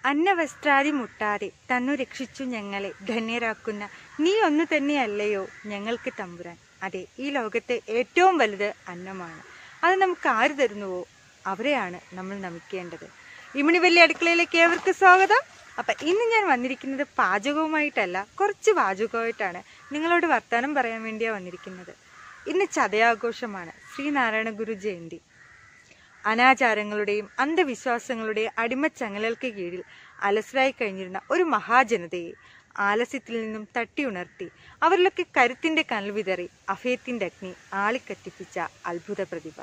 അന്നവസ്ത്രാദി മുട്ടാതെ തന്നു രക്ഷിച്ചു ഞങ്ങളെ ധന്യരാക്കുന്ന നീ ഒന്നു തന്നെയല്ലയോ ഞങ്ങൾക്ക് തമ്പുരാൻ. അതെ, ഈ ലോകത്തെ ഏറ്റവും വലുത് അന്നമാണ്. അത് നമുക്ക് ആര് തരുന്നുവോ അവരെയാണ് നമ്മൾ നമിക്കേണ്ടത്. ഇമ്മിണി വലിയ അടുക്കളയിലേക്ക് ഏവർക്ക് സ്വാഗതം. അപ്പം ഇന്ന് ഞാൻ വന്നിരിക്കുന്നത് പാചകവുമായിട്ടല്ല, കുറച്ച് വാചകമായിട്ടാണ്. നിങ്ങളോട് വർത്തമാനം പറയാൻ വേണ്ടിയാണ് വന്നിരിക്കുന്നത്. ഇന്ന് ചതയാഘോഷമാണ്, ശ്രീനാരായണ ഗുരു ജയന്തി. അനാചാരങ്ങളുടെയും അന്ധവിശ്വാസങ്ങളുടെയും അടിമച്ചങ്ങലകൾക്ക് കീഴിൽ അലസരായി കഴിഞ്ഞിരുന്ന ഒരു മഹാജനതയെ ആലസ്യത്തിൽ നിന്നും തട്ടിയുണർത്തി അവരിലൊക്കെ കരുത്തിന്റെ കനൽ വിതറി അഭയത്തിന്റെ അഗ്നി ആളിക്കത്തിപ്പിച്ച അത്ഭുത പ്രതിഭ.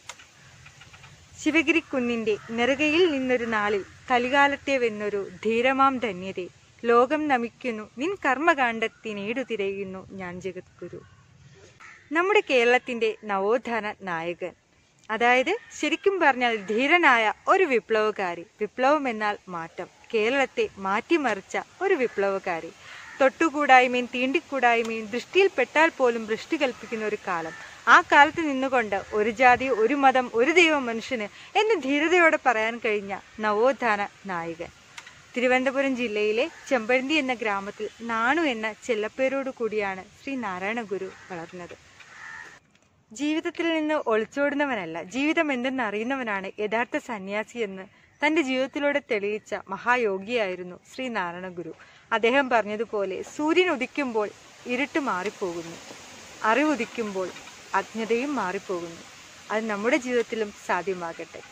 ശിവഗിരിക്കുന്നിന്റെ നെറുകയിൽ നിന്നൊരു നാളിൽ കലികാലത്തെ വെന്നൊരു ധീരമാം ധന്യതയെ ലോകം നമിക്കുന്നു, നിൻ കർമ്മകാണ്ഡത്തിനേടു തിരയുന്നു ഞാൻ ജഗദ്ഗുരു. നമ്മുടെ കേരളത്തിന്റെ നവോത്ഥാന നായകൻ, അതായത് ശരിക്കും പറഞ്ഞാൽ ധീരനായ ഒരു വിപ്ലവകാരി. വിപ്ലവം എന്നാൽ മാറ്റം. കേരളത്തെ മാറ്റിമറിച്ച ഒരു വിപ്ലവകാരി. തൊട്ടുകൂടായ്മയും തീണ്ടിക്കൂടായ്മയും ദൃഷ്ടിയിൽപ്പെട്ടാൽ പോലും ദൃഷ്ടി കൽപ്പിക്കുന്ന ഒരു കാലം. ആ കാലത്ത് നിന്നുകൊണ്ട് ഒരു ജാതി, ഒരു മതം, ഒരു ദൈവം മനുഷ്യന് എന്ന് ധീരതയോടെ പറയാൻ കഴിഞ്ഞ നവോത്ഥാന നായകൻ. തിരുവനന്തപുരം ജില്ലയിലെ ചെമ്പഴന്തി എന്ന ഗ്രാമത്തിൽ നാണു എന്ന ചെല്ലപ്പേരോടു കൂടിയാണ് ശ്രീ നാരായണ ഗുരു വളർന്നത്. ജീവിതത്തിൽ നിന്ന് ഒളിച്ചോടുന്നവനല്ല, ജീവിതം എന്തെന്ന് അറിയുന്നവനാണ് യഥാർത്ഥ സന്യാസി എന്ന് തൻ്റെ ജീവിതത്തിലൂടെ തെളിയിച്ച മഹായോഗിയായിരുന്നു ശ്രീ നാരായണ ഗുരു. അദ്ദേഹം പറഞ്ഞതുപോലെ സൂര്യൻ ഉദിക്കുമ്പോൾ ഇരുട്ട് മാറിപ്പോകുന്നു, അറിവുദിക്കുമ്പോൾ അജ്ഞതയും മാറിപ്പോകുന്നു. അത് നമ്മുടെ ജീവിതത്തിലും സാധ്യമാകട്ടെ.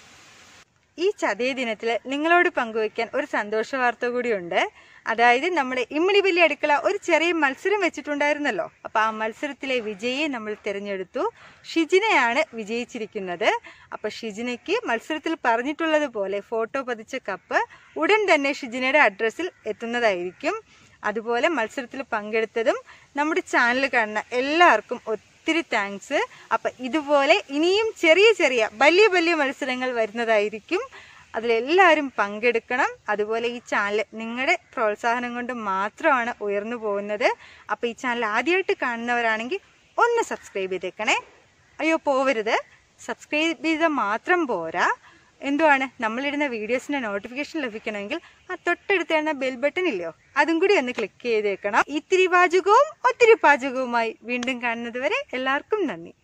ഈ ചതയ ദിനത്തിൽ നിങ്ങളോട് പങ്കുവയ്ക്കാൻ ഒരു സന്തോഷ വാർത്ത കൂടിയുണ്ട്. അതായത് നമ്മുടെ ഇമ്മിണി വലിയ അടുക്കള ഒരു ചെറിയ മത്സരം വെച്ചിട്ടുണ്ടായിരുന്നല്ലോ. അപ്പം ആ മത്സരത്തിലെ വിജയിയെ നമ്മൾ തിരഞ്ഞെടുത്തു. ഷിജിനയാണ് വിജയിച്ചിരിക്കുന്നത്. അപ്പം ഷിജിനയ്ക്ക് മത്സരത്തിൽ പറഞ്ഞിട്ടുള്ളത് പോലെ ഫോട്ടോ പതിച്ച കപ്പ് ഉടൻ തന്നെ ഷിജിനയുടെ അഡ്രസ്സിൽ എത്തുന്നതായിരിക്കും. അതുപോലെ മത്സരത്തിൽ പങ്കെടുത്തതും നമ്മുടെ ചാനൽ കാണുന്ന എല്ലാവർക്കും ഒത്തിരി താങ്ക്സ്. അപ്പം ഇതുപോലെ ഇനിയും ചെറിയ ചെറിയ വലിയ വലിയ മത്സരങ്ങൾ വരുന്നതായിരിക്കും. അതിലെല്ലാവരും പങ്കെടുക്കണം. അതുപോലെ ഈ ചാനൽ നിങ്ങളുടെ പ്രോത്സാഹനം കൊണ്ട് മാത്രമാണ് ഉയർന്നു പോകുന്നത്. അപ്പോൾ ഈ ചാനൽ ആദ്യമായിട്ട് കാണുന്നവരാണെങ്കിൽ ഒന്ന് സബ്സ്ക്രൈബ് ചെയ്തേക്കണേ. അയ്യോ പോവരുത്, സബ്സ്ക്രൈബ് ചെയ്താൽ മാത്രം പോരാ, എന്തുവാണ് നമ്മളിടുന്ന വീഡിയോസിൻ്റെ നോട്ടിഫിക്കേഷൻ ലഭിക്കണമെങ്കിൽ ആ തൊട്ടടുത്ത് കാണുന്ന ബെൽ ബട്ടൺ ഇല്ലയോ, അതും കൂടി ഒന്ന് ക്ലിക്ക് ചെയ്തേക്കണം. ഇത്തിരി വാചകവും ഒത്തിരി പാചകവുമായി വീണ്ടും കാണുന്നത് വരെ എല്ലാവർക്കും നന്ദി.